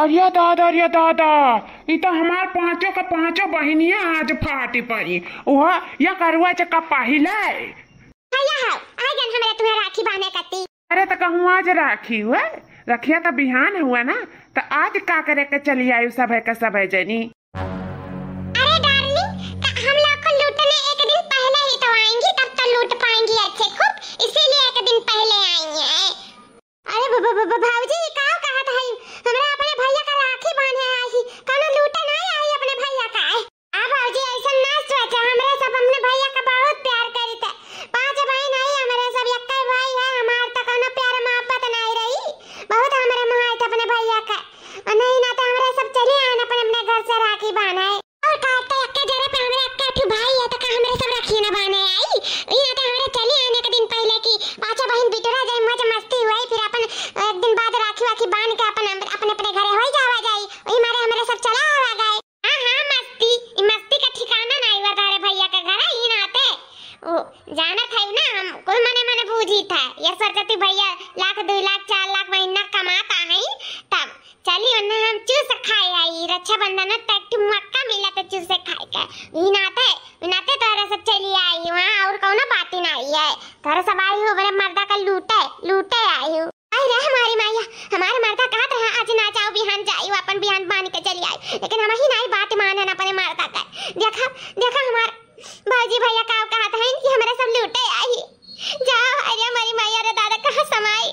अरे दादा, ये तो हमार पांचों का पांचों बहनिया आज फाटी पड़ी। वह या करवा चक्का पहिला तुम्हें राखी बांधे कती। अरे तो कहूँ आज राखी हुआ, रखिया तो बिहान हुआ ना, तो आज का करे के चली आई सब है का सब है जनी। अरे डार्लिंग, हम लोग को लूटने एक दिन पहले ही तो आएंगी, तब तो लूट पाएंगी अच्छे खूब, इसीलिए एक दिन पहले आई है। अरे भाऊजी का कहा था हमरा अपने भैया का राखी बांधे आई, कौनो लूटे नहीं आई अपने भैया का। आ भाऊजी ऐसा ना सोचा, हमरे सब अपने भैया का बहुत प्यार करी थे। पांच बहन है हमरे सब, एक भाई है हमार, तो कौनो प्यार मोहब्बत नहीं रही, बहुत हमरे मोह है अपने भैया का। नहीं ना तो हमरे सब चले आए अपने घर से राखी बांधे। और कहते अक्के जरे पे हमरे अक्के भाई है, तो का हमरे सब राखी ना बांधे आई। ई ना तो हमरे चले आने के दिन पहले की पांचों बहन बिटोरा जाए, मौज मस्ती हुई, फिर अपन एक दिन बाद राखी वाखी बांध के अपन अपने अपने घरे हो जावा जाई। ओही मारे हमरे सब चला आवा गए। हां मस्ती, ई मस्ती का ठिकाना नहीं बता रे भैया का घर ई नाते। ओ जाना था ना, हम कोई मने बूझी था ये सरस्वती भैया लाख 2 लाख 4 लाख महीना कमाता है, तब चली वरना हम चूस खाए आई। रक्षाबंधन तक मक्का मिला तो चूसे खाए का ई नाते तोरे सब चली आई वहां, और कौनो बात नहीं है। तोरे सब आई हो बड़े मर्दा का लूटे आई हो। आई रे हमारी मैया, हमारे मर्दा कहत रहा आज ना जाओ बिहान जाइयो, अपन बिहान बांध के चली आई, लेकिन हम ही नहीं बात माने ना अपने मर्दा का। देखा हमार भाजी भैया का कहत है कि हमारे सब लूटे आई। जाओ अरे हमारी मैया रे दादा कहां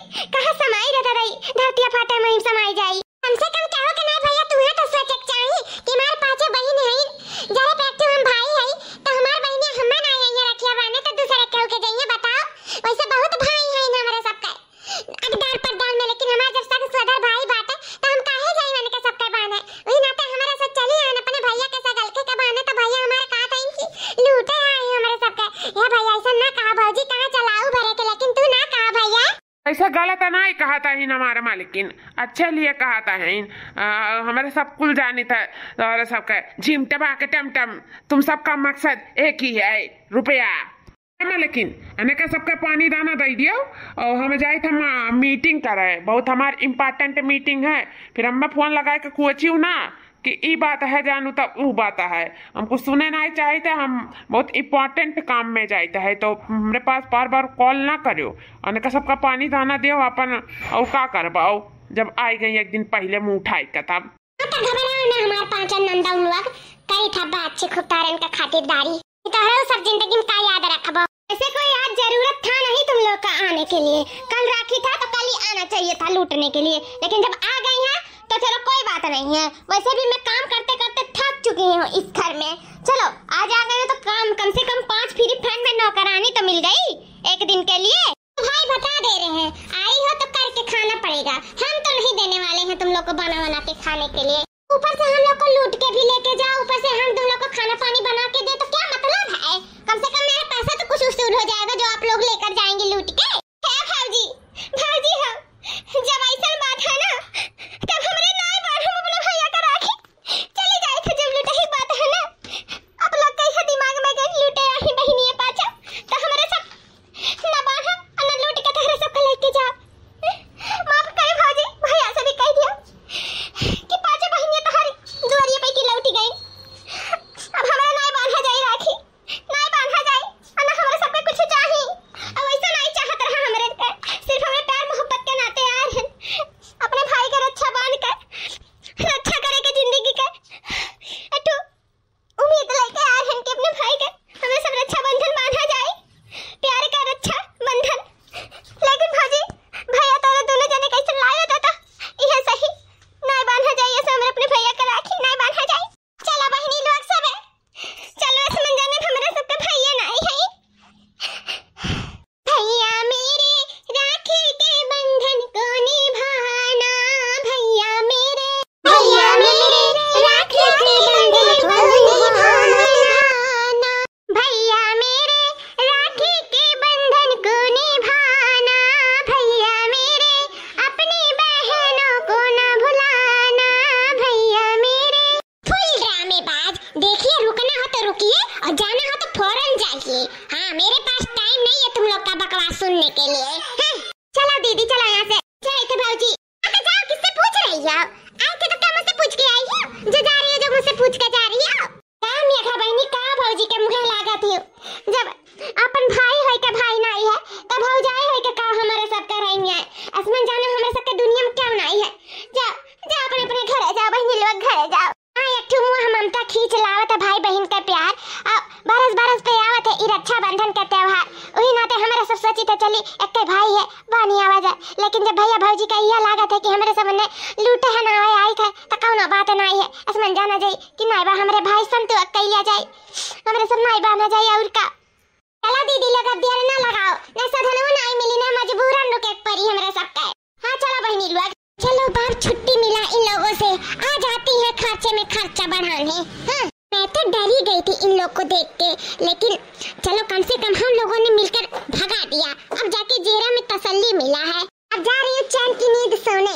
समाई रे दादा, धरतिया फाटे में समाई जाई। हमसे कम चाहो कि नहीं भैया, तुम्हें तो सोचे चाहिए कि हमारे पांचों बहन है, जरे पे एक हम भाई है, तो हमार बहनियां हमें ना आइए रखिया बाने तो दूसरे के होके जाइए। बताओ वैसे बहुत भाई है ना हमारे सबका अकदार पड़दार में, लेकिन हमारे जब तक सदर भाई बाटे तो हम काहे जाई माने के सबके बाने। वही नाते हमारे साथ चली आन अपने भैया के सगल के बाने, तो भैया हमारे कहा था कि लूटे आई हमारे सबके। ये भैया ऐसा ना कहा भौजी, कहां चलाऊ भरे के, लेकिन तू ना कहा भैया। ऐसा गलत नहीं कहा था हमारे मालिकिन, अच्छे लिए कहा था हमारे सब कुल जानी था और सबका झिमटबा के टमटम, तुम सबका मकसद एक ही है रुपया। लेकिन अनेक सबका पानी दाना दे दियो और हम जाए थे मीटिंग करे, बहुत हमार इम्पोर्टेंट मीटिंग है। फिर हम फोन लगाए के पूछी ना कि ई बात है जानू, तब वो बात है हमको सुने नहीं चाहिए, हम बहुत इम्पोर्टेंट काम में जाते हैं, तो हमारे पास बार बार कॉल ना करो। अनेक सबका पानी दाना दियो अपन, और का करबाओ जब आई गई एक दिन पहले मुँह उठाई का तब। हमारे पांचों नंदा उन लोग कई था बात से खूब तारन का खातिरदारी, तो हर सब जिंदगी में का याद रखबो। ऐसे कोई आज जरूरत था नहीं तुम लोग का आने के लिए, कल राखी था तो कल ही आना चाहिए था लूटने के लिए, लेकिन जब आ गई है तो चलो कोई बात नहीं है। वैसे भी मैं काम करते करते थक चुकी हूँ इस घर में, चलो आज आ गए तो कम से कम 5 फ्री फ्रेंड में नौकरानी तो मिल गई एक दिन के लिए। भाई बता दे रहे हैं आई हो तो करके खाना पड़ेगा, हम तो नहीं देने वाले हैं तुम लोग को बना के खाने के लिए। ऊपर से हम लोग को लूट के भी लेके जाओ, ऊपर से हम तुम लोग को खाना पानी बना के दे, तो क्या मतलब है। कम से कम मेरा पैसा तो कुछ उसूल हो जाएगा जो आप लोग लेकर जाएंगे लूट के। भाजी हम जब ऐसा बात है ना, तब हमरे नहीं बात हम अपने भैया का राखी चली जाए थे, जब लूटे ही बात है ना, आप लोग कैसे दिमाग में गए लूटे आई बहनिए पाचा, तो हमारे सब ना बाढ़ ना लूट के तहरे सब को लेके जाओ। माफ करे भाजी, भैया से भी कह दिया कि पांचों बहनियां तहरी दुआरिये पे की लौटी गई, अब हमारा नहीं बांधा जाए राखी, नहीं बांधा जाए ना हमारे सब कुछ चाहिए। अब ऐसा नहीं चाहत रहा हमरे के, सिर्फ हमें प्यार मोहब्बत के नाते यार हैं अपने भाई का रक्षा बांध कर रक्षा करे के जिंदगी का अटू उम्मीद लेके आ हैं कि अपने भाई का हमें सब रक्षा बंधन बांधा जाए, प्यार का रक्षा बंधन। लेकिन भाजी भैया तोरे दोनों जने कैसे लाया था यह सही नहीं बांधा जाए, ऐसे हमें अपने भैया का राखी नहीं बांधा जाए। चलो बहनी लोग सब चलो इस मंजर में हमारे सबके भैया नहीं है। भैया मेरे राखी के बंधन को निभाना, भैया मेरे राखी के बंधन को निभाना, भैया मेरे राखी के बंधन को निभाना, भैया मेरे अपनी बहनों को न भुलाना, भैया मेरे। फुल ड्रामेबाज, देखिए रुकना हो तो रुकिए और जाना हो तो फौरन जाइए। हाँ मेरे पास टाइम नहीं है तुम लोग का बकवास सुनने के लिए। चलो दीदी चलो यहाँ से, चलो भाजी जाओ, किससे पूछ रही हो, आए थे तो कहत हूँ, जब अपन भाई होय के भाई नहीं है तब भौजाई होय के का हमारे सब कर रही है। आसमान जाने हमारे सब के दुनिया में क्या नहीं है। जाओ जाओ अपने अपने घरे जाओ, बहनी लोग घरे जाओ। हाँ एक ठो मुँह ममता खींच लावत है भाई बहन का प्यार। बरस बरस पे आवत है ई रक्षाबंधन का त्योहार। वही नाते हमारे सब सोची तो चली एक भाई है बानी आवाज है, लेकिन जब भैया भौजी का यह लागत है कि हमारे सब ने लूटे है ना आई थे तो कौन बात नहीं है। आसमान जाना जाए कि नहीं बा हमारे भाई संतु कैलिया जाए, हमारे सब नहीं बाना जाए। और का चला दीदी लोग अब देर ना लगाओ, ना साधनों नहीं मिली ना मजबूरन रुके पड़ी हमारे सब का। हाँ चलो बहनी लोग चलो, बाहर छुट्टी मिला इन लोगों से, आ जाती है खर्चे में खर्चा बढ़ाने। हाँ मैं तो डर ही गई थी इन लोग को देख के, लेकिन चलो कम से कम हम लोगों ने मिलकर भगा दिया। अब जाके जेरा में तसल्ली मिला है। अब जा रही हूँ चैन की नींद सोने।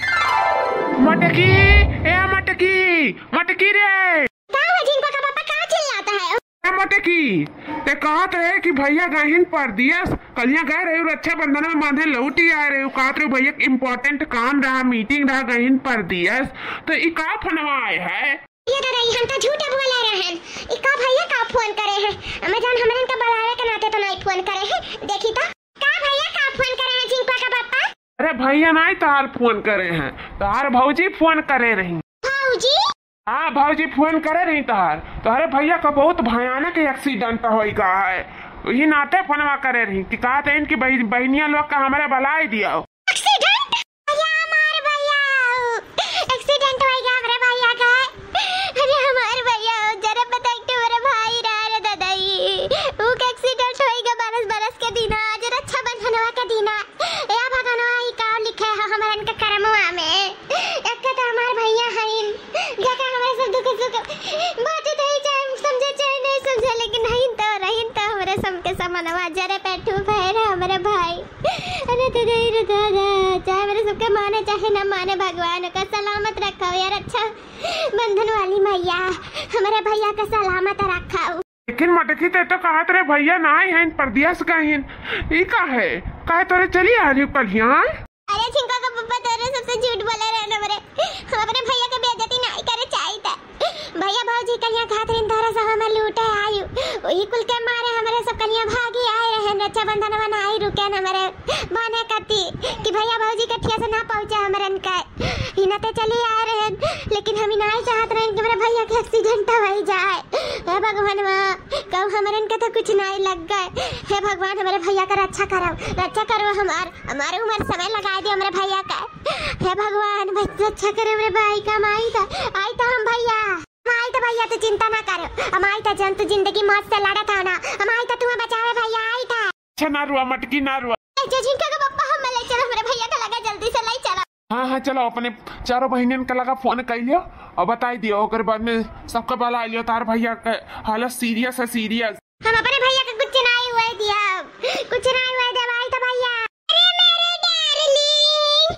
मटकी ए मटकी मटकी रे जिनको का पापा कहाँ चिल्लाता है? मटकी ते कहत है कि भैया गहिन पर दिया कलिया गए रहे रक्षाबंधन में माधे लौटी आ रहे कहत रहे भैया इम्पोर्टेंट काम रहा, मीटिंग रहा गहिन पर दिया तो ई का फनवाए है। ये तो रही हम तो झूठे बोले रहन। इका भैया का फोन करे हैं, हमें जान हमरन का बुलावे के नाते तो नहीं फोन करे हैं। देखी तो का भैया का फोन करे हैं जिनका का पापा? अरे भैया नहीं तार फोन करे हैं, तार भौजी फोन करे रही। भौजी? हाँ भौजी फोन करे रही तार, तुम्हारे भैया का बहुत भयानक एक्सीडेंट हो गया है, वही नाते फोनवा करे रही कि कहते हैं कि बहनिया लोग का हमारे बलाई दिया। एक्सीडेंट? हमारे भैया एक्सीडेंट हो गया हमारे भैया का। अरे हमारे भैया जरा बता के मेरा भाई रहा रे दादाई, वो का एक्सीडेंट हो गया बरस के दिन आज रक्षाबंधनवा के दिन। या भगवानवा ही का लिखे है हमारन के कर्मवा में। एक तो हमारे भैया हइन जका हमारे सब दुख सुख बात तो ही चाहे समझे चाहे नहीं समझे, लेकिन नहीं तो रहीन तो हमारे सब के समनवा जरे पेटू भैर हमारे भाई। अरे दादा चाहे मेरे सबके माने चाहे न माने, भगवान का सलामत रखो यार। अच्छा बंधन वाली मैया हमारे भैया का सलामत रखाओ। लेकिन मटकी ते तो कहत रहे भैया नहीं है परदियास कहिन ई का है काहे तोरे चली आ रही कलिया। अरे छिंका का पप्पा तोरे सबसे झूठ बोले रहने मरे, हम अपने भैया के बेइज्जती नहीं करे चाहिए। भैया भौजी कलिया खातरिन तारा सब हमें लूटे आयु वही कुल के मारे हमारे सब कलिया भागी आए रहे। रक्षाबंधन में नहीं रुके न हमारे बाने कती कि भैया भौजी के ठिया से ना पहुंचे हमारे का हिनाते चली आ रहे, लेकिन हम नहीं चाहत रहे कि मेरे भैया के एक्सीडेंट हो जाए। हे भगवान कब हमारे के तो कुछ नहीं लग गए। हे भगवान हमारे भैया का रक्षा करो हमारे उम्र समय लगा दिया हमारे भैया का। हे भगवान रक्षा करो मेरे भाई का। आई था हम भैया आई तो भैया तो चिंता ना करो, हम आई था जंतु जिंदगी मौत से लड़ा था ना, हम आई था तुम्हें बचावे भैया आई था। अच्छा ना रुआ मटकी ना रुआ। जिनका का पप्पा हम ले चलो मेरे भैया का लगा जल्दी से ले चलो। हाँ चलो अपने चारों बहनियन का लगा फोन कर लियो और बताई दियो ओकर बाद में सबका बला लियो तार भैया का हालत सीरियस है सीरियस। हम अपने भैया का कुछ नहीं हुआ दिया, कुछ नहीं हुआ दिया भाई तो भैया। अरे मेरे डार्लिंग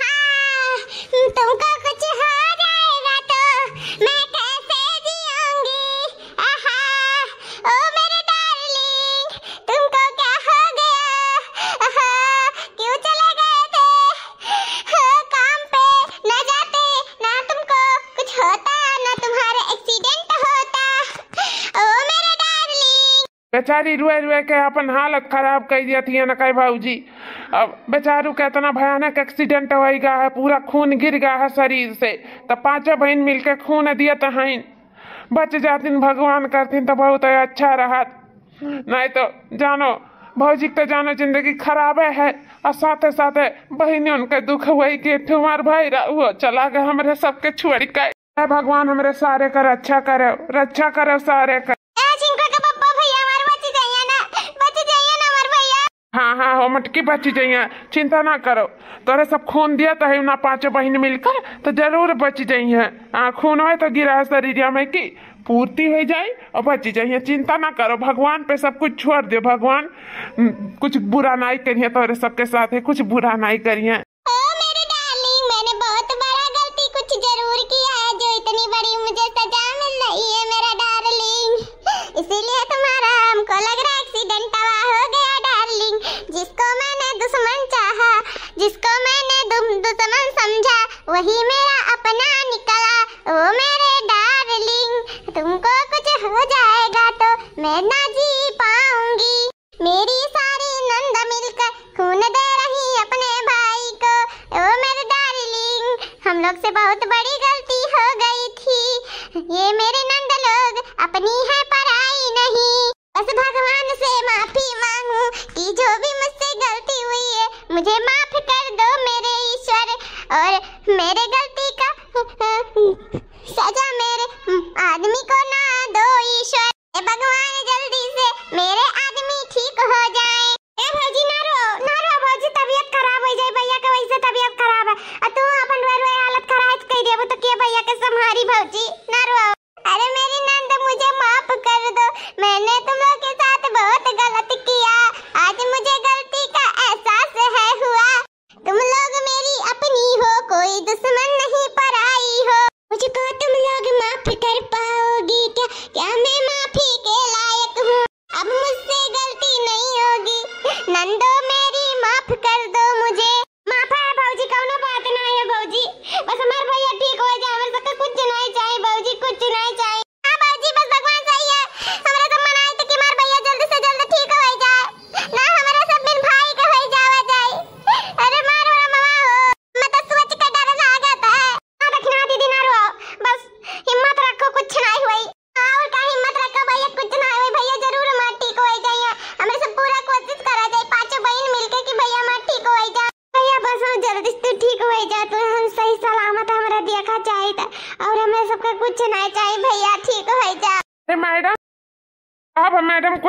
आहा तुमको कुछ हो जाएगा तो मैं कैसे जीऊंगी। आहा ओ मेरे डार्लिंग तुमको क्या हो गया। आहा क्यों चले गए थे काम पे, ना जाते ना तुमको कुछ होता ना तुम्हारे एक्सीडेंट होता। ओ मेरे डार्लिंग बेचारी रुए के अपन हालत खराब कर दिया थी ना कई भाऊजी। अब बेचारू का इतना भयानक एक्सीडेंट हो गया है, पूरा खून गिर गया है शरीर से, तो पांचों बहन मिलके खून दिया तो हैं बच जातीन भगवान करतीन तो बहुत अच्छा रहा। नहीं तो जानो भौजी तो जानो जिंदगी खराब है और साथे साथे बहनी उनके दुख वही के तुम्हार भाई वो चला गया हमारे सबके छोड़ के। भगवान हमारे सारे का रक्षा करो सारे का। हाँ हो मटकी बची जाइए चिंता ना करो, तोरे सब खून दिया तो है ना पांचों बहन मिलकर तो जरूर बच जाइए। खून है तो गिरा शरीर में की पूर्ति हो जाए और बच जाइए, चिंता ना करो। भगवान पे सब कुछ छोड़ दो, भगवान कुछ बुरा नहीं करिए तोरे सबके साथ है, कुछ बुरा नहीं करिए। मेरे डार्लिंग मैंने बहुत बड़ा गलती कुछ जरूर किया है जो इतनी बड़ी मुझे सजा मिल रही है मेरा डार्लिंग, इसीलिए तुम्हारा हमको लग रहा है एक्सीडेंट हो गया डार्लिंग। जिसको मैंने दुश्मन चाहा, जिसको मैंने दुश्मन समझा वही मेरा अपना निकला। ओ मेरे डार्लिंग तुमको कुछ हो जाएगा तो मैं ना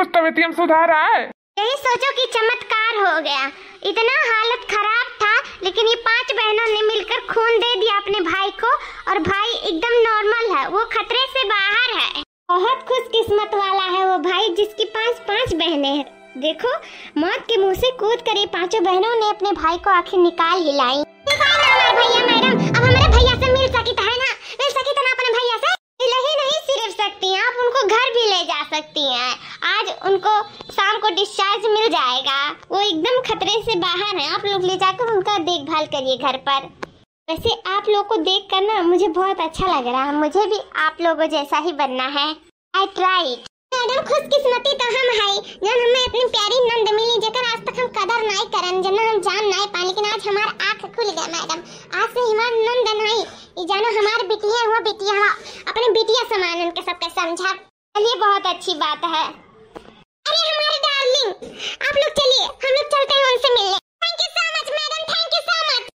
तबीयत में सुधार आए। यही सोचो कि चमत्कार हो गया। इतना हालत खराब था, लेकिन ये 5 बहनों ने मिलकर खून दे दिया अपने भाई को, और भाई एकदम नॉर्मल है, वो खतरे से बाहर है। बहुत खुशकिस्मत वाला है वो भाई जिसकी 5 बहनें हैं। देखो, मौत के मुंह से कूद कर 5 बहनों ने अपने भाई को आखिर निकाल ही लाई। भैया मैडम, अब हमारे भैया से मिल सकी तो है ना, मिल सकी तो ना अपने भैया से मिल ही नहीं सिर्फ सकती हैं, आप उनको घर भी ले जा सकती हैं। आज उनको शाम को डिस्चार्ज मिल जाएगा, वो एकदम खतरे से बाहर है। आप लोग ले जाकर उनका देखभाल करिए घर पर। वैसे आप लोग को देख कर ना मुझे बहुत अच्छा लग रहा है, मुझे भी आप लोगों जैसा ही बनना है। I tried. मैडम खुशकिस्मती तो हम है जन हमें अपनी प्यारी नंद मिली, जेकर आज तक हम कदर नहीं करन, जन हम जान नहीं पाए, लेकिन आज हमार आँख खुल गया मैडम। आज से हमार नंद नहीं, ये जानो हमार बिटिया हुआ, बिटिया अपने बिटिया समान उनके सबके समझा। चलिए, बहुत अच्छी बात है। अरे हमारे डार्लिंग, आप लोग चलिए, हम लोग चलते हैं उनसे मिलने। Thank you so much madam, thank you so much.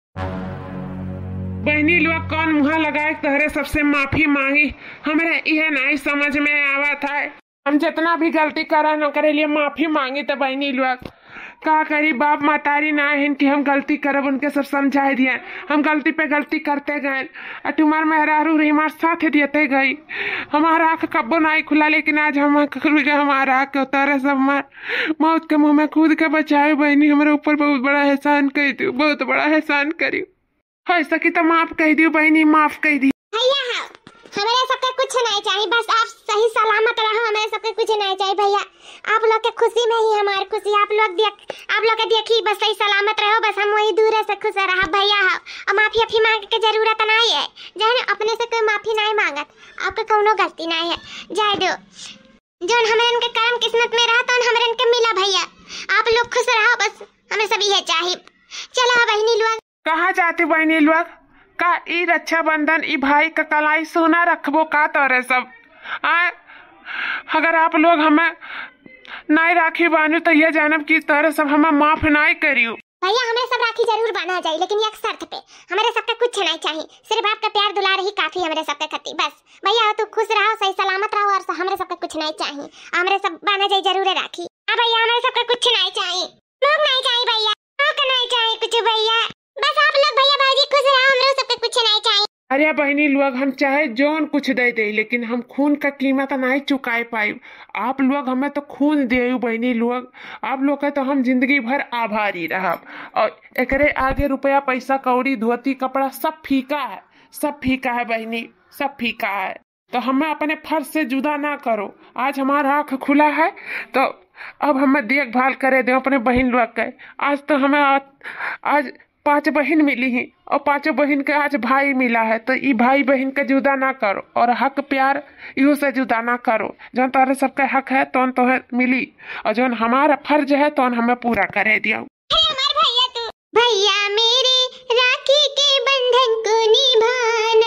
बहनी लोग कौन मुँह लगाए तहरे सबसे माफी मांगी, हमारे यह नहीं समझ में आवा था। हम जितना भी गलती करा न करे लिए माफी मांगी, तो बहनी लोग का करी, बाप मातारी ना है कि हम गलती करब, उनके सब समझाए दिए। हम गलती पे गलती करते गए, तुम्हार मेहरारू रही हमारे साथ देते गई। हमारा आँख कब्बो नहीं खुला, लेकिन आज हम आँख खुल गया, हमारा आँख उतारे सब हमार मौत के मुँह में कूद के बचाए। बहनी हमारे ऊपर बहुत बड़ा एहसान कर दियो, बहुत बड़ा एहसान करी। हो सकी तो माफ कह दियो बहनी, माफ कह दी। भैया हमारे सबके कुछ नहीं चाहिए, बस आप सही सलामत रहो, हमारे सबके कुछ नहीं चाहिए भैया। आप लोग के खुशी में ही हमारी खुशी, आप लोग के देखी बस सही सलामत रहो, बस हम वही दूर से खुश रहा भैया। और माफी मांगे के जरूरत नहीं है, जाने अपने से कोई माफी नहीं मांगत, आपका कोनो गलती नहीं है। जाए दो, जो हमारे इनके कर्म किस्मत में रहा तो हमारे इनके मिला भैया। आप लोग खुश रहो, बस हमें सब ये चाहिए। चलो बहनी लोग, कहाँ जाती बहनी लोग? का ई रक्षाबंधन ई भाई का कलाई सोना रखबो का तोरे सब अगर आप लोग हमें नहीं राखी बानू तो ये जानब की तोरे सब हमें माफ नहीं करियो। भैया हमें सब राखी जरूर बांधा जाए, लेकिन एक शर्त पे, हमारे सबका कुछ नहीं चाहिए, सिर्फ आपका प्यार दुलार ही काफी हमारे सबके खती बस। भैया तू खुश रहो, सही सलामत रहो, और हमारे सबका कुछ नहीं चाहिए, हमारे सब बांधा जाए जरूर राखी। हाँ भैया हमारे सबका कुछ नहीं चाहिए, लोग नहीं चाहिए भैया, लोग नहीं चाहिए कुछ भैया, बस आप लोग भैया भाजी खुश रहो, हमारे सबका कुछ नहीं चाहिए। अरे बहनी लोग, हम चाहे जोन कुछ दे दे, लेकिन हम खून का कीमत नहीं चुकाए पाए। आप लोग हमें तो खून दे बहनी लोग, आप लोग का तो हम जिंदगी भर आभारी रहा। और एकरे आगे रुपया पैसा कौड़ी धोती कपड़ा सब फीका है, सब फीका है बहनी, सब फीका है। तो हमें अपने फर्ज से जुदा ना करो। आज हमारा आँख खुला है तो अब हमें देखभाल करे दो अपने बहन लोग के। आज तो हमें आज 5 बहन मिली हैं और 5 बहन के आज भाई मिला है, तो ये भाई बहन के जुदा ना करो, और हक प्यार इहो से जुदा ना करो। जो तारे सबका हक है तो मिली, और जो हमारा फर्ज है तो हमें पूरा करे दिया। भैया मेरे राखी के बंधन को निभाना